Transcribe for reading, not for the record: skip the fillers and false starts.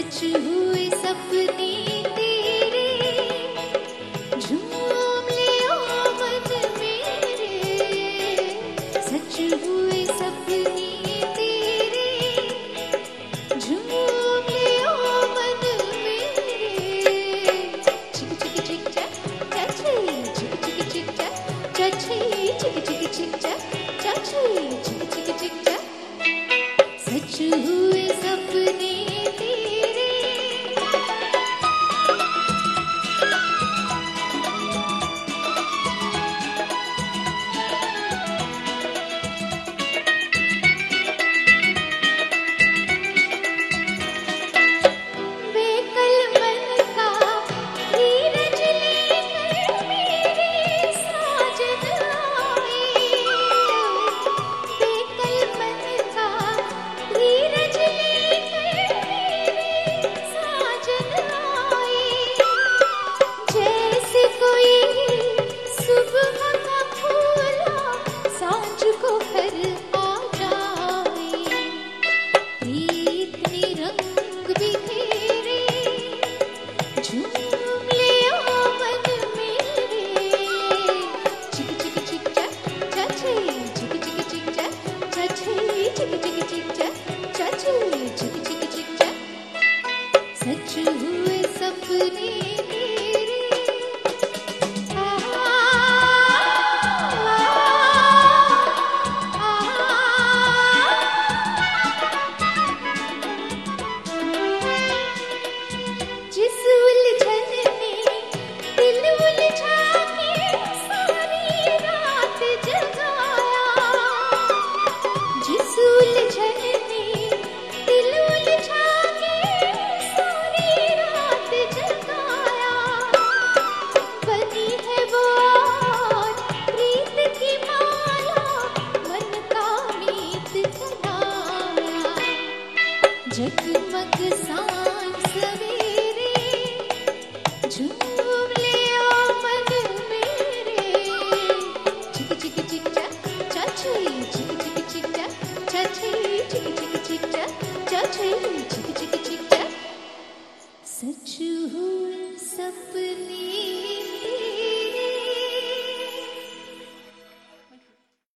सच हुए सपने तेरे, झूम ले ओ मन मेरे। सच हुए सपने तेरे, झूम ले ओ मन मेरे। चिक चिक चिक चक चची, चिक चिक चिक चक चची, चिक चिक चिक चक चची, चिक चिक चिक चक। सच हुए सपने तेरे। बेकल मन का धीरज लेकर मेरे साजन आए। बेकल मन का धीरज लेकर मेरे साजन आए। जैसे कोई सुबह का फूला सांझ को घर आ जाए। प्रीत ने रंग बिखेरे, झूम ले ओ मन मेरे। चिक चिक चिक चक चची, चिक चिक चिक चक चची, चिक चिक चिक चक चची, चिक चिक चिक चक। सच हुए सपने तेरे। आ जिस उलझन ने दिल उलझा के सारी रात जगाया। जिस उलझन ने दिल उलझा के सारी रात जगाया। बनी है वो आज प्रीत की माला, मन का मीत जलाया। जगमग सा